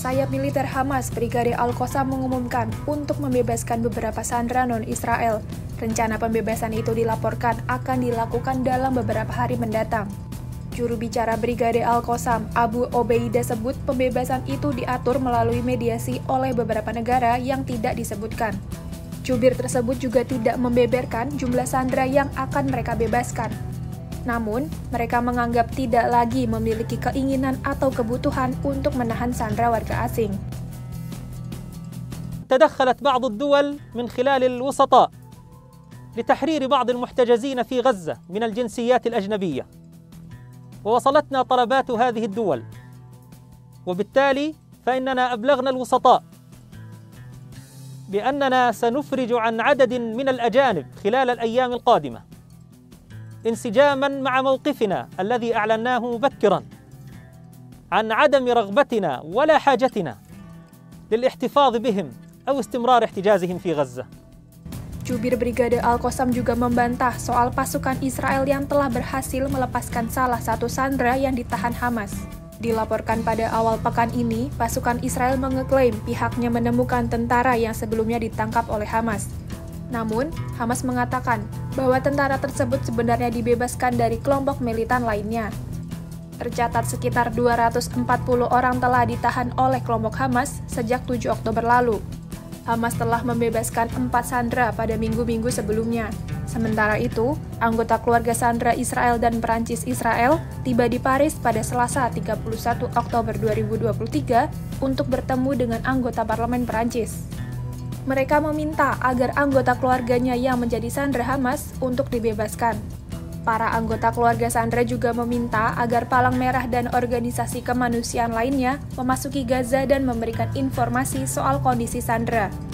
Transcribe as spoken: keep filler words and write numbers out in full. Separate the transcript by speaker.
Speaker 1: sayap militer Hamas Brigadir Al-Qassam mengumumkan untuk membebaskan beberapa sandera non-Israel. Rencana pembebasan itu dilaporkan akan dilakukan dalam beberapa hari mendatang. Juru bicara Brigadir Al-Qassam, Abu Obeidah, sebut pembebasan itu diatur melalui mediasi oleh beberapa negara yang tidak disebutkan. Jubir tersebut juga tidak membeberkan jumlah sandera yang akan mereka bebaskan. Namun, mereka menganggap tidak lagi memiliki keinginan atau kebutuhan untuk menahan sandera warga asing.
Speaker 2: تدخلت بعض الدول من خلال الوسطاء لتحرير بعض المحتجزين في غزة من الجنسيات الأجنبية، ووصلتنا طلبات هذه الدول، وبالتالي فإننا أبلغنا الوسطاء بأننا سنفرج عن عدد من الأجانب خلال الأيام القادمة انسجاما مع موقفنا الذي أعلناه مبكرا عن عدم رغبتنا ولا حاجتنا للاحتفاظ بهم أو استمرار احتجازهم في غزة.
Speaker 1: Jubir Brigadir Al-Qassam juga membantah soal pasukan Israel yang telah berhasil melepaskan salah satu sandera yang ditahan Hamas. Dilaporkan pada awal pekan ini, pasukan Israel mengeklaim pihaknya menemukan tentara yang sebelumnya ditangkap oleh Hamas. Namun, Hamas mengatakan bahwa tentara tersebut sebenarnya dibebaskan dari kelompok militan lainnya. Tercatat sekitar dua ratus empat puluh orang telah ditahan oleh kelompok Hamas sejak tujuh Oktober lalu. Hamas telah membebaskan empat sandera pada minggu-minggu sebelumnya. Sementara itu, anggota keluarga sandera Israel dan Perancis Israel tiba di Paris pada Selasa tiga puluh satu Oktober dua ribu dua puluh tiga untuk bertemu dengan anggota parlemen Perancis. Mereka meminta agar anggota keluarganya yang menjadi sandera Hamas untuk dibebaskan. Para anggota keluarga sandera juga meminta agar Palang Merah dan organisasi kemanusiaan lainnya memasuki Gaza dan memberikan informasi soal kondisi sandera.